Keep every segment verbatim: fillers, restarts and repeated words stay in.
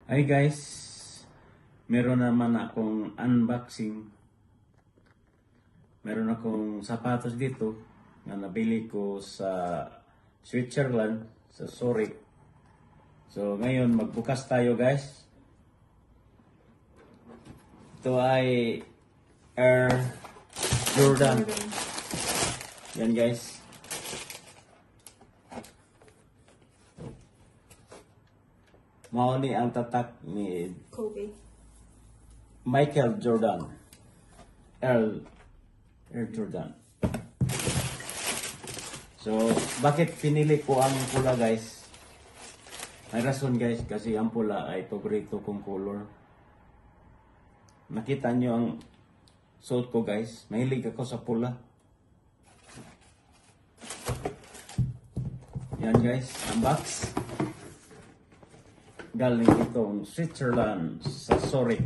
Hi guys, meron naman akong unboxing. Meron akong sapatos dito na nabili ko sa Switzerland, sa Zurich. So ngayon magbukas tayo guys. Ito ay Air Jordan. Yan guys. Mao ni ang tatak ni Kobe. Michael Jordan. Air, Air Jordan. So, bakit pinili ko ang pula guys? May rason guys, kasi ang pula ay paborito kong color. Nakita nyo ang suot ko guys. Mahilig ako sa pula. Yan guys, ang box. Galing itong Switzerland sa Zurich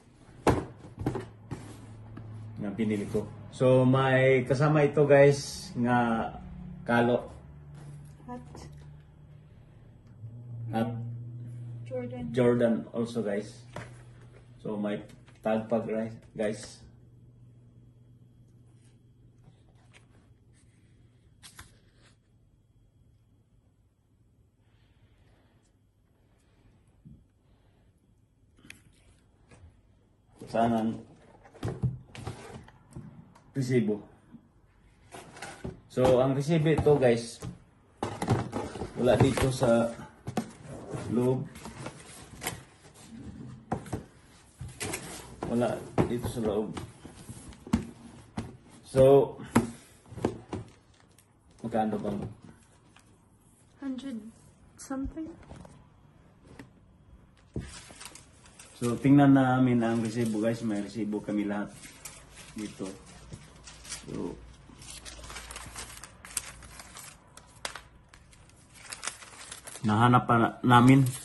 na pinili ko. So may kasama ito guys nga kalo At at Jordan. Jordan also guys. So may tag pa guys. Sana resibo. So ang resibo ito guys, wala dito sa loob. Wala dito sa loob. So magkano bang? Hundred something. So, tingnan namin ang resibo guys. May resibo kami lahat dito. So, nahanap pa na namin